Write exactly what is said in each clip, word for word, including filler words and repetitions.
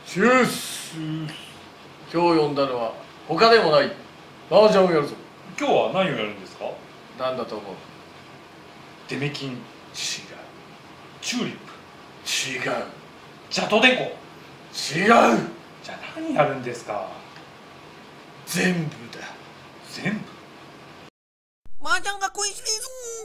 チュース。今日呼んだのは他でもない麻雀をやるぞ。 今日は何をやるんですか？ なんだと思う？ デメキン。違う。チューリップ。 違う。 じゃあ東電工。 違う。 じゃあ何やるんですか？ 全部だ。 全部。 麻雀が恋しいぞ。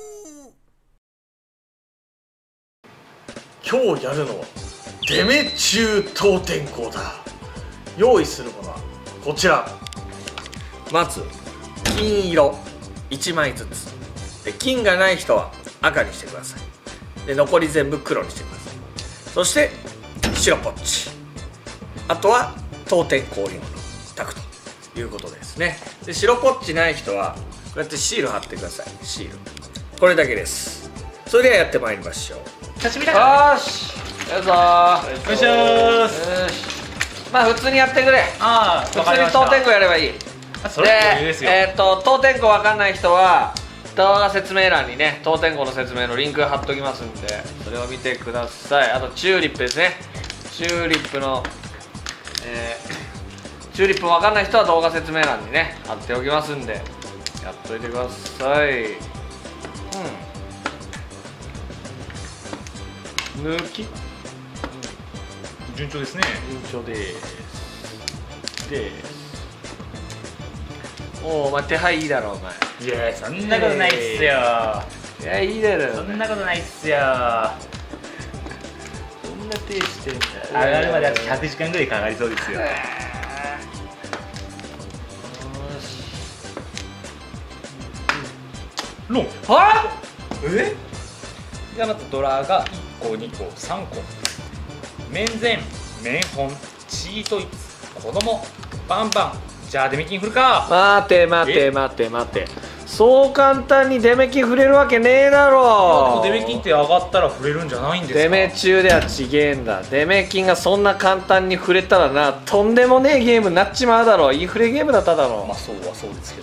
今日やるのはデメ中当店校だ。用意するものはこちら。まず金色いちまいずつで、金がない人は赤にしてください。で残り全部黒にしてください。そして白ポッチ、あとは当店氷物炊くということですね。で白ポッチない人はこうやってシール貼ってください。シール、これだけです。それではやってまいりましょう。 久しぶりだから。 よし、やるぞー。 よいしょーす。 よし、まあ普通にやってくれ。 ああ、 普通に当店校やればいい。 それ余裕ですよ。 えっと当店校わかんない人は動画説明欄にね、当店校の説明のリンク貼っときますんで、それを見てください。あとチューリップですね。チューリップの、えー、チューリップわかんない人は動画説明欄にね貼っておきますんで、やっといてください。うん、抜き順調ですね。 順調ですですおお、お前手配いいだろお前。 いや、そんなことないっすよ。 いや、いいだろ。 そんなことないっすよ。 そんな手してんだ。 上がるまであとひゃくじかんぐらいかかりそうですよ。ロン。 はえ？じゃあまずドラがいっこ、にこ、さんこ。面前、面本、チートイツ、子供、バンバン。じゃあデメキン振るか。 待て待て待て待て、そう簡単にデメキン触れるわけねえだろ。 でもデメキンって上がったら触れるんじゃないんですか？ デメ中ではちげえんだ。デメキンがそんな簡単に触れたらな、とんでもねえゲームになっちまうだろ。インフレゲームだっただろ。 まあそうはそうですけど。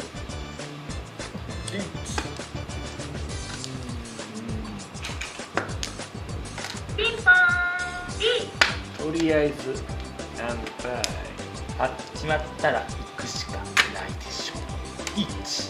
ピンポーン。 とりあえず乾杯。 あっちまったら行くしかないでしょう。いち。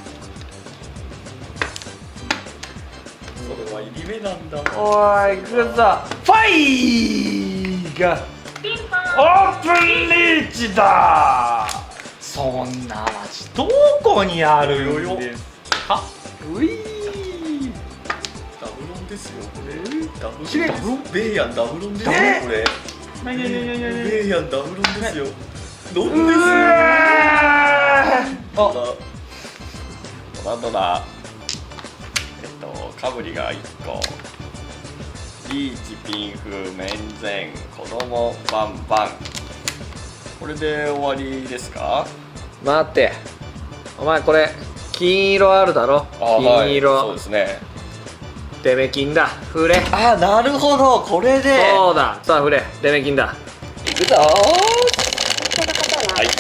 それは入り目なんだ。 おーい、行くぞ。ファイがピンポオーン。 ープンリーチだ。 そんな味どこにあるんですか？ ういダブロンですよこれ。ダブきれいロン、ベイヤンダブロンですよこれ。 なになになになになに。 ベイヤンダブロンですよ。ロンですうよ。 わあ、なんだな。えっとカブリがいっこ、リーチ、ピンフ、面前、子供、バンバン。これで終わりですか？ 待って、お前これ金色あるだろ。 あ、 金はい、 色、 そうですね。 デメキンだ。触れ。 あ、なるほど、これで。 そうだ、さあ触れ。デメキンだ。 いくぞー。はい。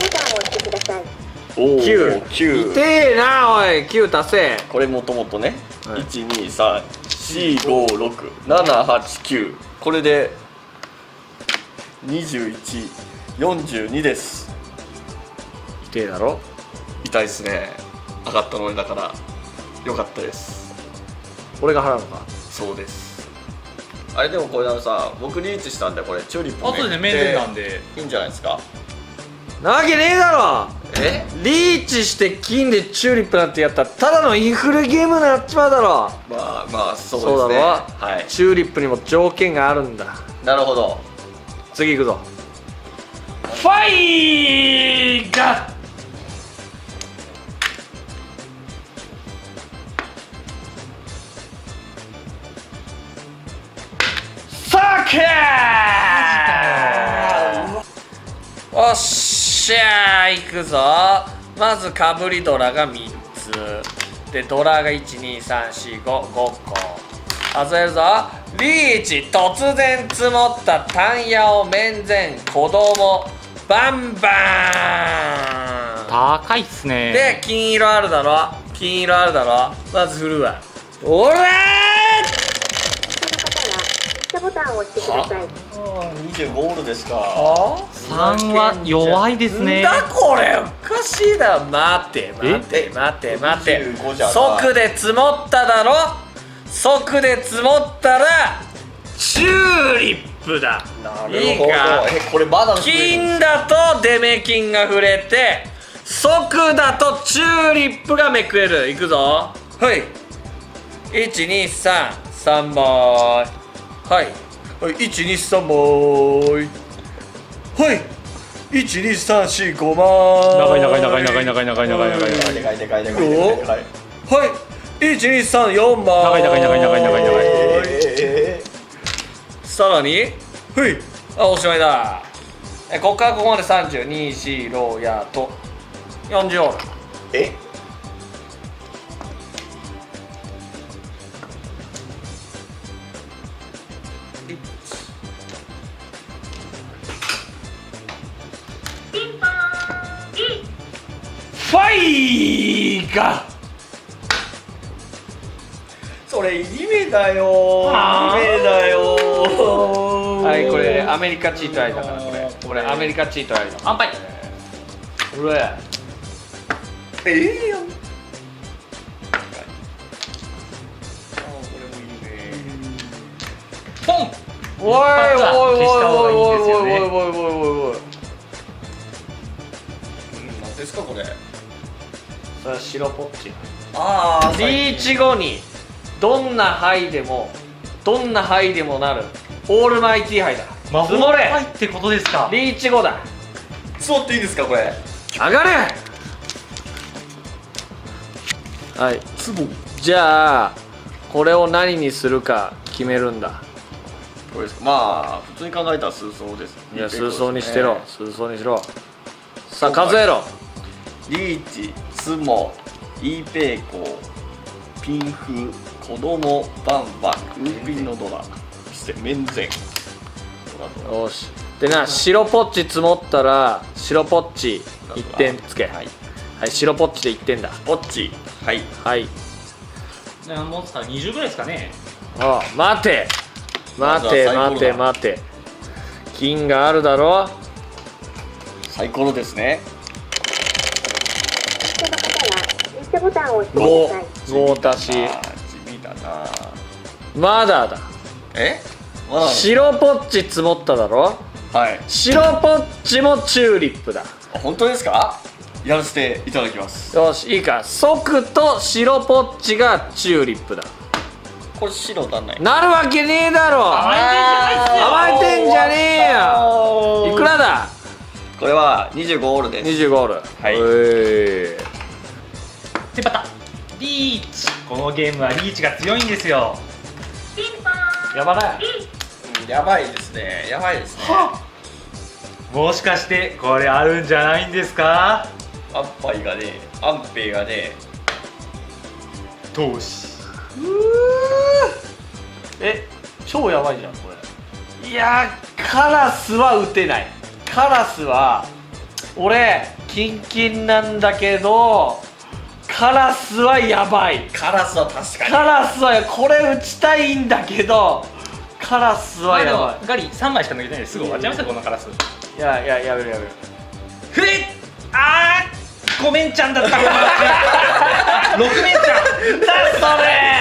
おお、 きゅう。 きゅう。 痛えなおい。きゅう達成。 これもともとね、 はい、 いち、に、さん、よん、ご、ろく、なな、はち、きゅう。これでにじゅういち、よんじゅうにです。 痛えだろ。 痛いですね。上がったの俺だからよかったです。 俺が払うのか。 そうです。あれでもこれあのさ、僕リーチしたんでこれチューリップあとで面前なんでいいんじゃないですか？ なわけねえだろ。 え？ リーチして金でチューリップなんてやったらただのインフレゲームになっちまうだろ。 まあまあそうですね。 そうだろ。 はい。 チューリップにも条件があるんだ。 なるほど。 次行くぞ。ファイガー。サケー。おっしゃー、いくぞ。まずかぶりドラがみっつで、ドラがいち、に、さん、よん、ご、ごこ数えるぞ。リーチ、突然積もったタンヤオ、面前、子供、バンバーン。 高いっすね。 で、金色あるだろ。金色あるだろ。まず振るわ。おらー。 下ボタンを押してください。 おにじゅうごオールですか。 さんは弱いですね。 なんだこれ、おかしいな。待って待って待って待ってにじゅうごじゃない。 即で積もっただろ。即で積もったらチューリップだ。 なるほど。 いいか。 え、これまだ金だとデメ金が触れて、即だとチューリップがめくれる。いくぞ。はいいちにさんさんまい。はいはい、いちにさんまい。はいいちにさんよんごまい。 長い長い長い長い長い長い長い長い長い。 でかいでかいでかいでかいでかい。 はいいちにさんよんまい。 長い長い長い長い長い長い。 えさらにはいあ、おしまいだ。え、ここからここまでさんじゅうに、よん、ろやとよんじゅうオール。 えピンポーンいちファイがそれ夢だよあー夢だよ。 はい、これアメリカチートやりだから、これこれアメリカチートやりだ。 乾杯。 これええやん。あーこれもいいね。 ポン。 おいおいおいおいおいおいおいおいおいおおいおい。 うん、なんですかこれ。 それは白ポッチ。 ああ、 リーチ後にどんなハイでもどんなハイでもなるオールマイティーハイだ。 魔法積もれ。 入ってことですか。 リーチ後だ。 そうっていいですかこれ。 上がれ。はい、 ツボ。 じゃあこれを何にするか決めるんだ。 これですか。まあ普通に考えたら数層です。 いや、数層にしてろ。数層にしろ。さあ数えろ。 リーチ、ツモ、イーペイコー、ピンフ、子供、バンバン、ウーピンのドラ、そしてメンゼン。ドラドラ。 よし。でな、白ポッチ積もったら白ポッチいってんつけ。 はい。 はい、白ポッチでいってんだ。 ポッチ。はい。 はい。 もうさにじゅうぐらいですかね。 ああ、待て待て待て待て。金があるだろ。 サイコロですね。 その方は押してボタンを押してください。 ご足しあー地味だな。 まだだ。 え？まだ。 白ポッチ積もっただろ。 はい。 白ポッチもチューリップだ。 あ、本当ですか？やらせていただきます。 よし、いいか。即と白ポッチがチューリップだ。 これ白なんない。 なるわけねえだろ。甘えてんじゃねえよ。いくらだ。 これはにじゅうごオールです。 にじゅうごオール。 はいえでまたリーチ。このゲームはリーチが強いんですよ。 ピンポーンー、やばない。 うん、やばいですね。やばいですね。 もしかしてこれあるんじゃないんですか。 アンパイがね、アンペイがね、 投資。 え、超やばいじゃんこれ。いやー、カラスは打てない。カラスは俺キンキンなんだけど、カラスはやばい。 カラスは確かに。 カラスはこれ打ちたいんだけど、カラスはやばガリさんまいしか抜けてないですぐ終わっちゃいましたこのカラス。 い。いやいや、やめるやめる。 ふえっあーごめんちゃんだった。ろくめんちゃん。 そ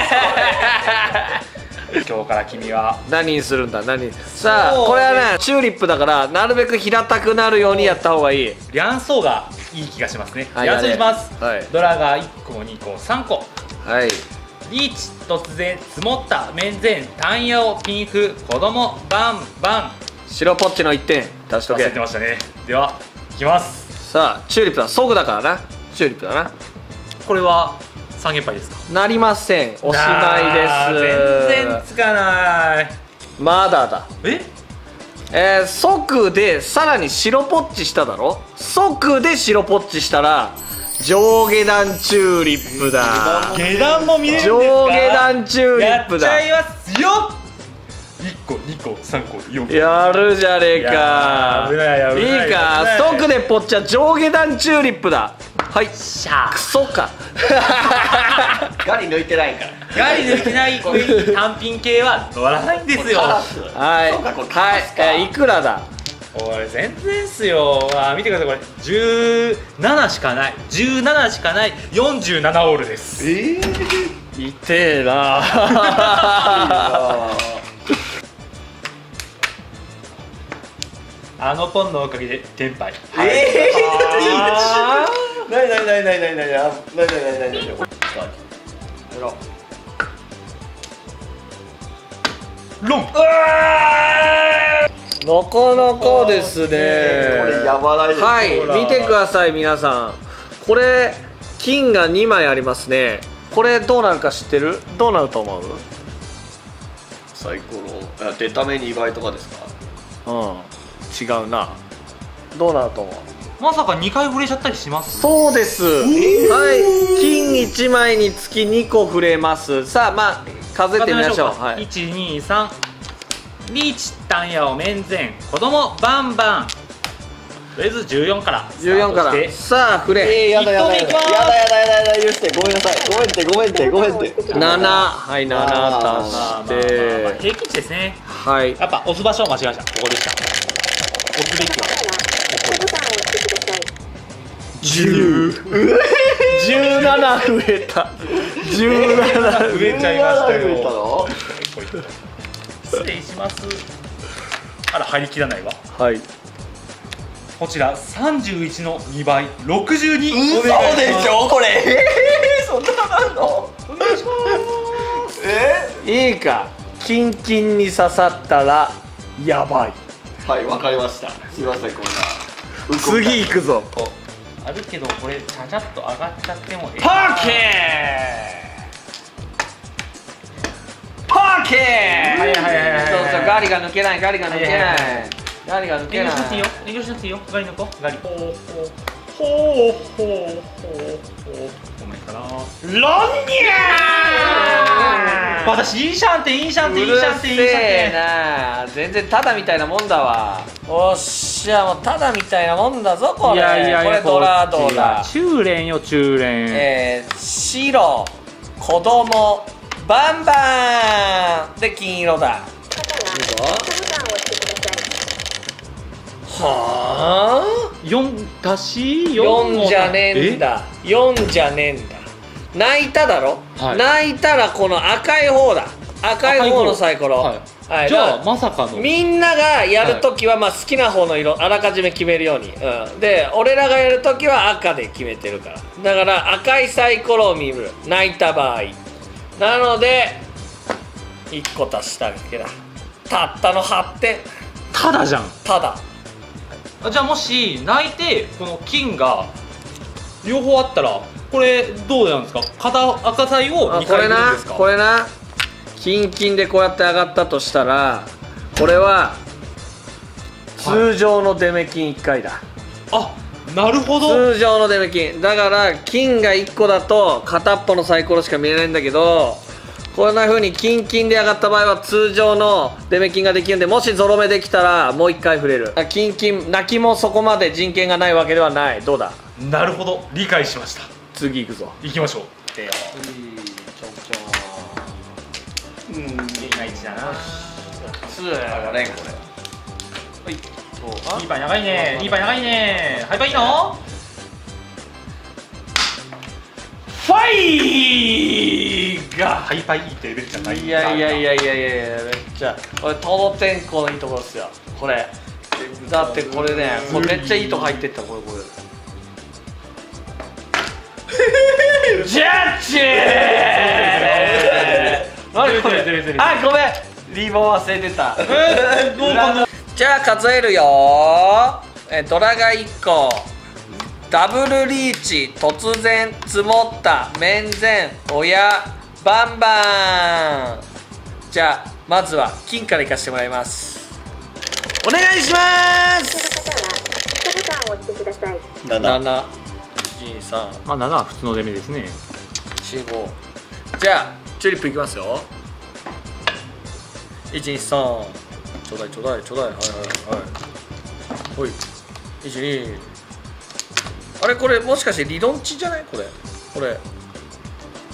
れ今日から君は何にするんだ。何さあ、 そうこれはねチューリップだからなるべく平たくなるようにやった方がいい。 リャンソーがいい気がしますね。 はいリャンソーにします。 はいドラがいっこにこさんこ。 はい。 リーチ突然積もった面前単葉ピンフ子供バンバン白ポッチのいってん足しとけ忘れて。ましたね。ではいきます。 さあチューリップだ。即だからな。チューリップだな。 これは三連敗ですか。 なりません。おしまいあーです。 全然つかない。 まだだ。 ええー、即でさらに白ポッチしただろ。即で白ポッチしたら上下段チューリップだ。 下段も見れるんですか。 上下段チューリップだ。 やっちゃいますよ。いっこにこさんこよんこ。 やるじゃねえいか。 やー危ない危ないいい危なか。 い即でポッチは上下段チューリップだ。はい。 しゃクソか。 ガリ抜いてないから。 ガリ抜いてない上に単品系は乗らないんですよ。 はいそうかこれカラスかはい、えーいくらだ。 これ全然っすよ。あ、見てください、これじゅうななしかない、じゅうななしかない、よんじゅうななオールです。 ええ痛えな。 あのポンのおかげでテンパイ。 ええー、なになになになになになになになになになにロン。 なかなかですね。 これやばないです。 はいほら、 見てください皆さん。これ金がにまいありますね。これどうなるか知ってる？どうなると思う？ サイコロ、あ、出た目にばいとかですか？ うん、違うな。どうなると思う？ まさかにかい触れちゃったりします？ そうです。はい、金いちまいにつきにこ触れます。さあ、まあ数えてみましょう。はい。 いち、に、さん。リーチ、タンヤオ、メンゼン、子供、バンバン。とりあえずじゅうよんからスタじゅうよんから。 ートして。 さあ、触れ。 えー、やだやだやだ一投目いきますやだやだやだやだ許してごめんなさいごめんってごめんってごめんってなな。はい、ななまあまあまあ足まあして。 平均値ですね。 はい。 やっぱ押す場所を間違えました。ここでした。押すべきはじゅう。じゅうなな増えた。じゅうなな増え増えちゃいました増えたよ。 の？ 失礼します。あら、入りきらないわ。 はい。 こちらさんじゅういちのにばい、ろくじゅうに。 嘘でしょこれ。えー、そんななんの？ お願いします。 えいいか。キンキンに刺さったらやばい。 ー、はいわかりました。すいませんこんな。 次行くぞ。 あるけどこれちゃちゃっと上がっちゃってもええ。 パーケー。パーケー。 はいはいはいはいはいそうそう、ガリが抜けない、ガリが抜けないはいはいはい。 ガリが抜けない遠慮しなくていいよ。遠慮しなくていいよ。ガリ抜こう。ガリ。ほうほうほうほうほうほう。ごめんかな。ロンニャー。私いいシャンテンいいシャンテンいいシャンテンいいシャンうるせえテン。 な。全然タダみたいなもんだわ。おっしゃ、もうタダみたいなもんだぞこれ。これドラドラ。 中連よ中連。 えー、白、子供、バンバンで金色だ。はあ。 四足しよんじゃねえんだ。よんじゃねえんだ。泣いただろ、 はい泣いたらこの赤い方だ。赤い方のサイコロ。 はいはい、 じゃあだまさかのみんながやるときはまあ好きな方の色あらかじめ決めるように、うん、で俺らがやるときは赤で決めてるから、だから赤いサイコロを見る、泣いた場合なのでいっこ足しただけだ。たったのはってん。 ただじゃん。 ただあじゃあもし泣いてこの金が両方あったらこれどうなんですか？片赤サイをにかいあこれな振るんですか？ これなキンキンでこうやって上がったとしたらこれは通常のデメ金いっかいだ。 あなるほど。 通常のデメ金だから金がいっこだと片っぽのサイコロしか見えないんだけど、こんな風にキンキンで上がった場合は通常のデメ金ができるんで、もしゾロ目できたらもういっかい触れる。キンキン泣きもそこまで人権がないわけではない。どうだなるほど理解しました。 次行くぞ。 行きましょう。でようん、いいいいな位置だな。 つ上がれんこれ。 はいそうリーパー長いね。リーパー長いね。ハイパーいいの？ ファイがハイパーいいってレベルじゃない。 いやいやいやいやいやいやめっちゃこれトロ天候のいいところですよこれ。だってこれねこれめっちゃいいとこ入ってったこれこれジャッジ何これあごめんリボン忘れてたえー、どうかな。 じゃあ数えるよえドラがいっこダブルリーチ突然積もった面前親バンバン。じゃあまずは金からいかせてもらいます。お願いしますボタンを押してください。 なな。 なないちさんまあななは普通のデメですね。 よんごじゃあチューリップいきますよ。いちにさんちょうだいちょうだいちょうだいはいはいはいほいいちに。あれこれもしかしてリドンチじゃないこれこれ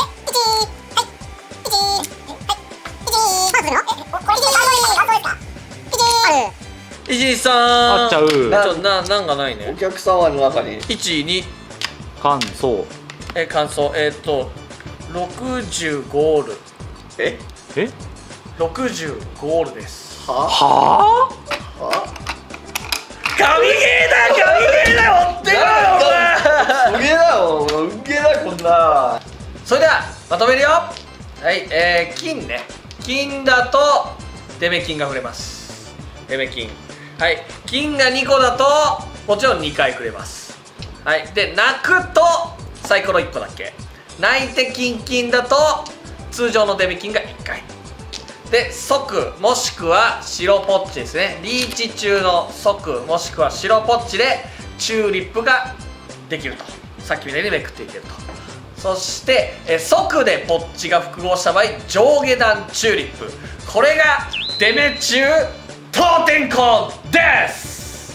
いちにさんあっちゃうちょっとななんがないね。 お客様の中にいちに感想。 え感想えっ、ー、とろくじゅうゴールええろくじゅうゴールです。 ははは神ゲーだ神ゲーだよ追ってこいよお前すげえだようげえだこんなそれではまとめるよ。はい、えー、金ね金だとデメ金が触れます。デメ金はい金がにこだともちろんにかい触れます。はいで泣くとサイコロいっこだっけ。泣いて金金だと通常のデメ金がいっかいで即もしくは白ポッチですね。リーチ中の即もしくは白ポッチでチューリップができると。さっきみたいにめくっていけると。そしてえ即でポッチが複合した場合上下段チューリップこれがデメ中当店校です。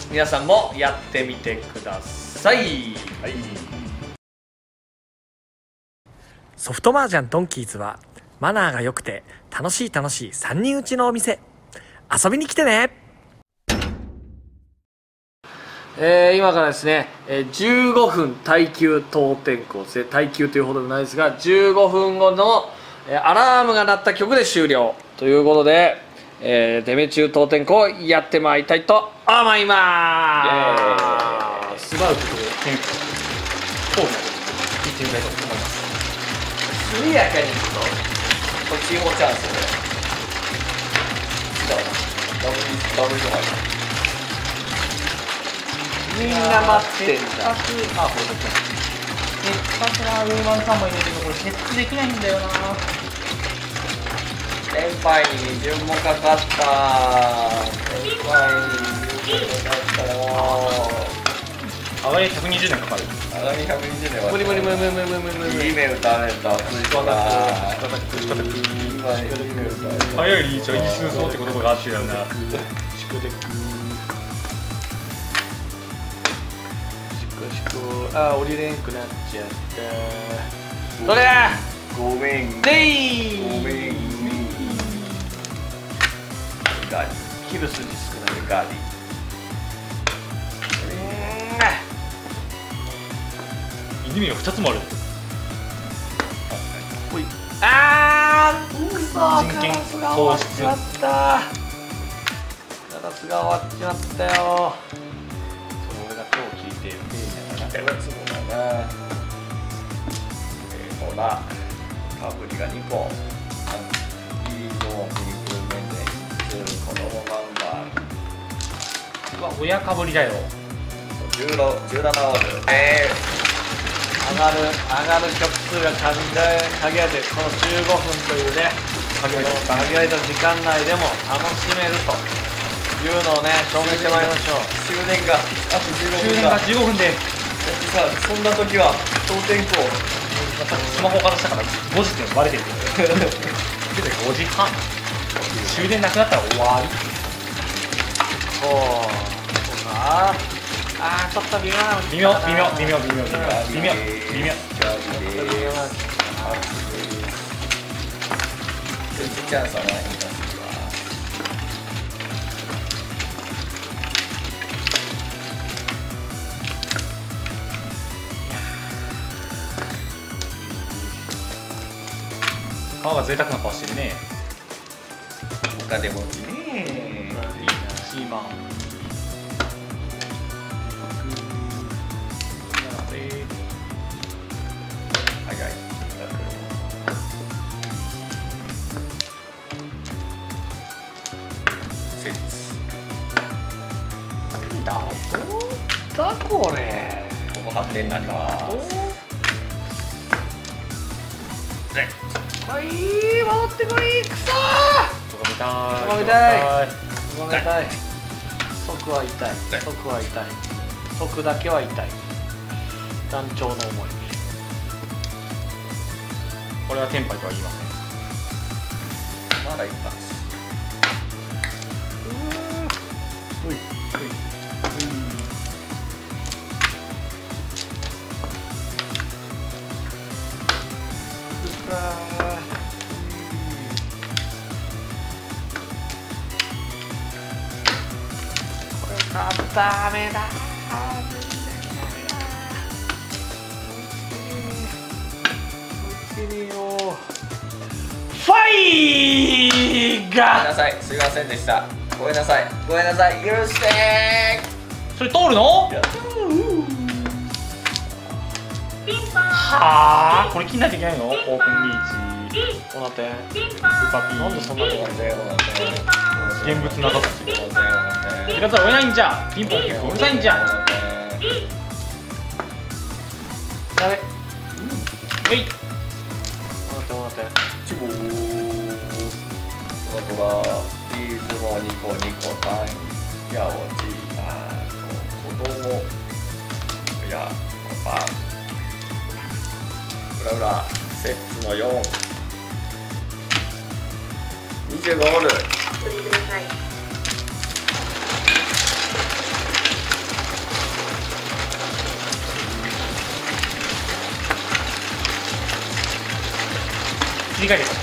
皆さんもやってみてください。はい、ソフトマージャンドンキーズはマナーが良くて楽しい楽しいさんにんうちのお店遊びに来てね。えー、今からですね、えー、じゅうごふん耐久当店校ですね。耐久というほどでもないですがじゅうごふんごの、えー、アラームが鳴った曲で終了ということで、えー、デメ中当店校をやってまいりたいと思いまーす。 しばらくこう天気を行ってみたいと思います。 速やかにいくとこっちもチャンスでダブルダブルとかみんな待ってんだ。 あ、これだけせっかくなウーマンさんもいるけどこれ設置できないんだよな。 先輩に順もかかった先輩に順もかかったよ。 上がりひゃくにじゅうねんかかる。 上がりひゃくにじゅうねんは無理無理無理無理無理無理無理無理いい目打たれたついたな早いリーチはイスそうって言葉があってるよな。 あー降りれんくなっちゃった。どれごめんでいごめんガリキル筋少ないガリ意味がふたつもある。 あーくそー人権カラスが終わっちまったカラスが終わっちまったよ。それが今日聞いてるやつもだなえー、ほらかぶりがにこいいのをプリプル面で子供バンバンうわ親かぶりだよ。 じゅうななオールえー上がる上がる曲数が限られてこのじゅうごふんというね限られた時間内でも楽しめるというのをね証明してまいりましょう。 終電があとじゅうごふんだ終電がじゅうごふんでさそんな時は当店校さっきスマホからしたからごじってバレてるけどごじはん終電なくなったら終わり。 そうそうかあーちょっと微妙なの微妙微妙微妙微妙微妙微妙微妙微妙なチャンスはないんだ皮が贅沢な顔してるね。 お金持ちねピーマン早いだだこれここ発展になりますはい戻ってこいくそーたいここ見たいこごめんなさい。即は痛い。即は痛い。即だけは痛い。団長の思い。 これはテンパイとは言いません。 まだ一発。 うい。うい。ダメだ。ファイごめんガなさい、すいませんでした。ごめんなさい、ごめんなさい、許してそれ通るの？ ピンポンはあ、これ気になっていけないの？オープンリーチ。 どうなってん？ ピンポンスーパーピー。 なんでそんなことなんだよ。 現物なかったし。味方は追えないんじゃ。ピンポン結構うるさいんじゃ。 ダメ。 えい。 どうなってどうなってチボートラリーズもニコニコタンヤオチー子供やパン裏裏セッツのよん にじゅうごホールお取りください。 切り替えてください。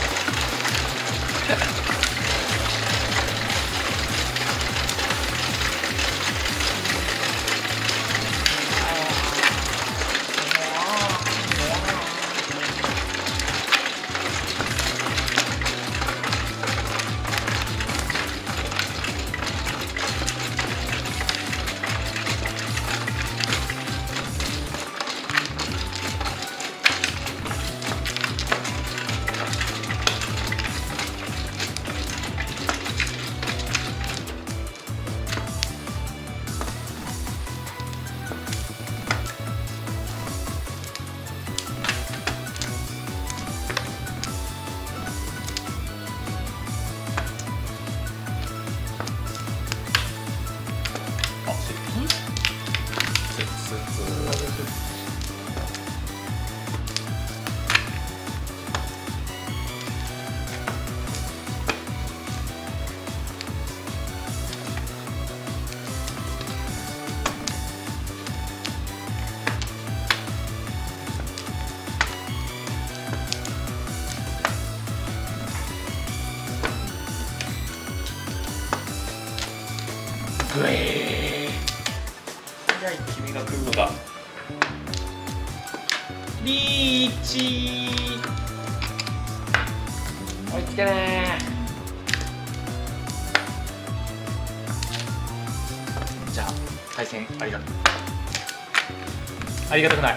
グエー早い君が来るのだリーチ追いつけねー。じゃあ対戦ありがとう。ありがたくない。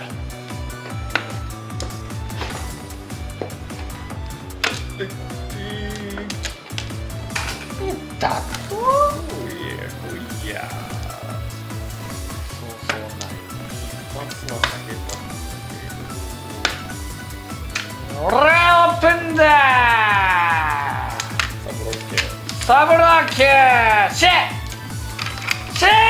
だおいやおいやそうそうない一発のだけど俺オープンだサブロッケサブロックシェシェ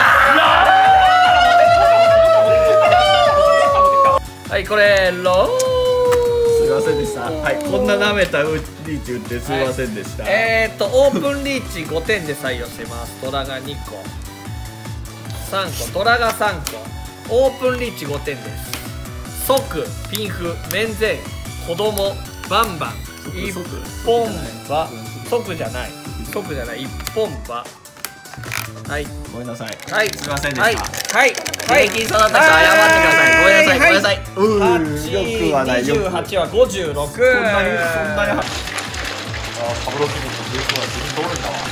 はいこれローすいませんでした。はい、こんな舐めたリーチ打ってすいませんでした。 えーっとオープンリーチごてんで採用してます。トラがにこさんこトラがさんこオープンリーチごてんです。即ピンフ面前子供バンバン一本場即じゃない即じゃない一本場はいごめんなさい。 はいすいませんではいした。 はいはい平均差だったから謝ってください。ごめんなさい。ごめんなさい。うはーよくはない。 ちよく。 にじゅうはちはごじゅうろくそんなにそんなに。 あーカブロキムとブレークは自分通るんだわ。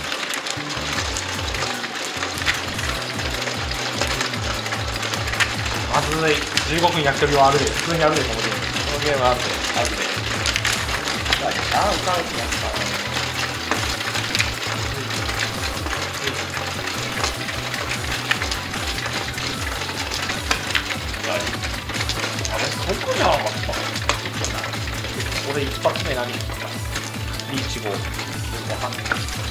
まずいじゅうごふん焼き鳥はあるで普通にあるでこのゲーム。 このゲームあるで。あるで。あ、あ、かんきやった。 あれそこじゃなかった。俺一発目何したか。 リーチごわかんない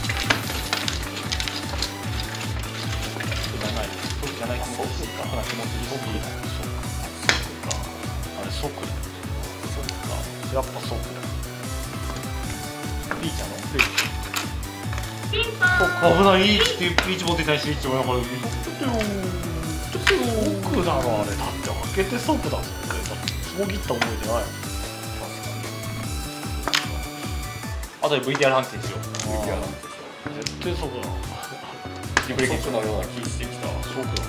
じゃないそうじゃない気持ちかな気持ちいいそうかあれ即そうかやっぱ即だリーチャーのリーチピンポンそうか危ないリーチっていうリーチ持ってたりしてリーチもやっぱりちょっとよちょっとよ即だろあれだって開けて即だぞだってそうぎった覚えてないあとで ブイティーアール 判定しようブイティーアール なんでしょ絶対即だリうプレイ検証即のような気してきた即だ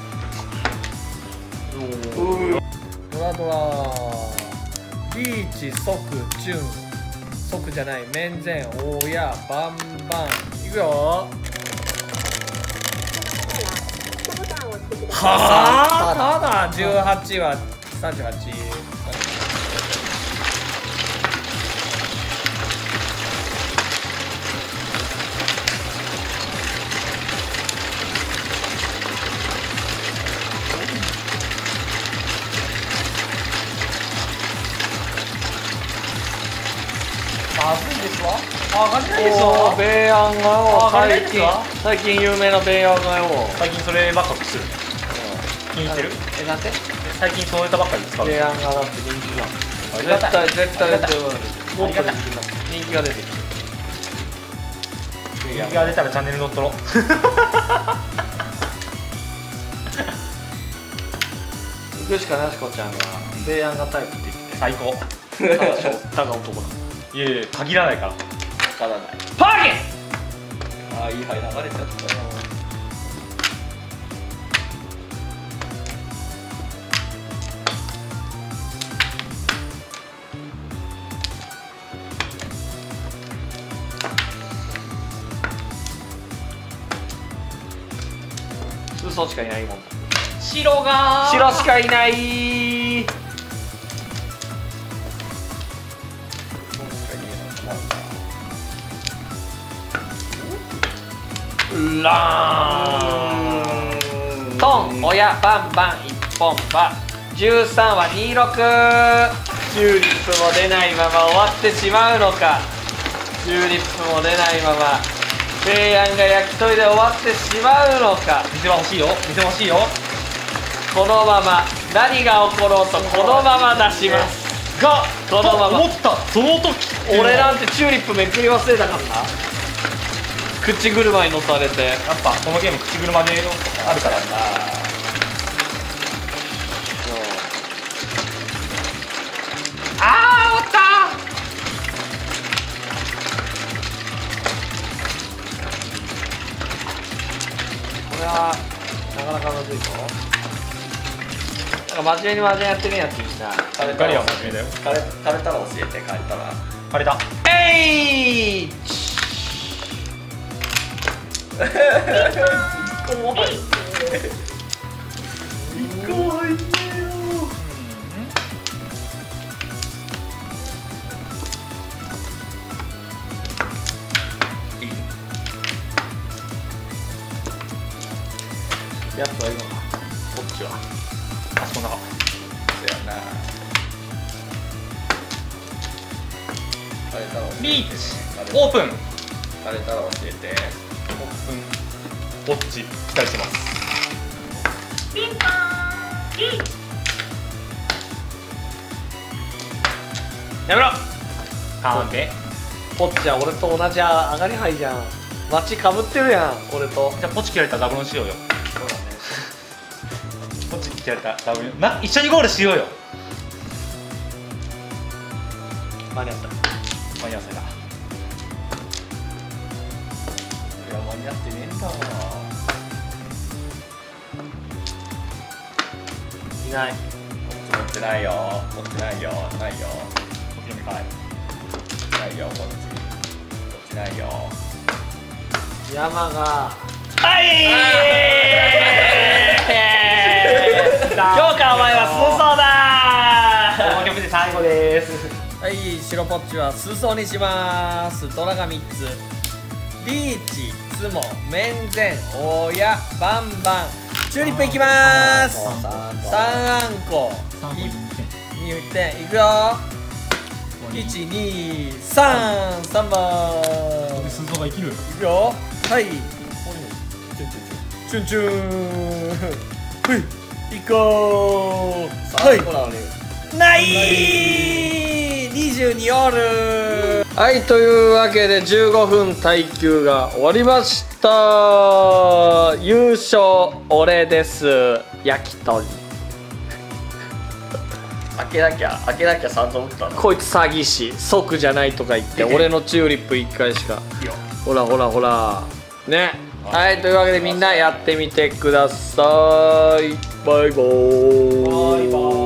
ドラドラリーチ即チュン即じゃない面前大やバンバンいくよはあただじゅうはちはさんじゅうはちまずいですわあ上がれないですわベーヤンがよあ上がれない最近ですわ最近有名なベーヤンがよ最近そればっかする気に入ってるえなんて最近そういったばっかり使うベーヤンがだって人気じゃんありがたい絶対絶対出てくるもっと人気ありがたい人気が出てくる人気が出たらチャンネル乗っ取ろう行くしかなしこちゃんがベーヤンがタイプって言って最高ただしょたが男だいやいや限らないからわからないパーゲああいい牌流れちゃったよ嘘しかいないもん白が白しかいないラーントン親バンバン一本バじゅうさんはにじゅうろくチューリップも出ないまま終わってしまうのかチューリップも出ないままベーヤンが焼き鳥で終わってしまうのか店は欲しいよ店は欲しいよこのまま何が起ころうとこのまま出しますがこのままと思ったその時俺なんてチューリップめくり忘れたからな口車に乗されてやっぱこのゲーム口車であるからなあー終わったこれはなかなかむずいぞなんか真面目に真面目やってねえやついいなガリは真面目だよ枯れ枯れたら教えて帰ったら枯れたえい一個も入ってね一個も入ってねえよやつはいいのかこっちはあそこの中そうやな枯れたら教えてリーチオープン枯れたら教えてオープンウォッチ期待してますピンポンリーチやめろターンでポッチは俺と同じ上がり牌じゃんマチかぶってるやん俺とじゃあポチ切られたらダブルにしようよポチ切られたらダブルな一緒にゴールしようよ間に合った間に合わせだいや間に合ってねえんだわいない持ってないよ持ってないよないよこっちの見返ないよこっちこっちないよ山がはい今日からお前はスーソーだこの曲で最後ですはい白ポッチはスーソーにしますトラがみっつリーチツモ面前大家バンバンチューリップいきまーすさんあんこいちにてんいくよいちにさんさんばん鈴が生きる。 いくよ。はいチュンチュンはい行こう。はいないにじゅうにおる。はいというわけでじゅうごふん耐久が終わりました。優勝俺です。焼き鳥開けなきゃ開けなきゃ散々打ったな。 こいつ詐欺師即じゃないとか言って俺のチューリップいっかいしかほらほらほらね。はいというわけでみんなやってみてください。バイバーイ。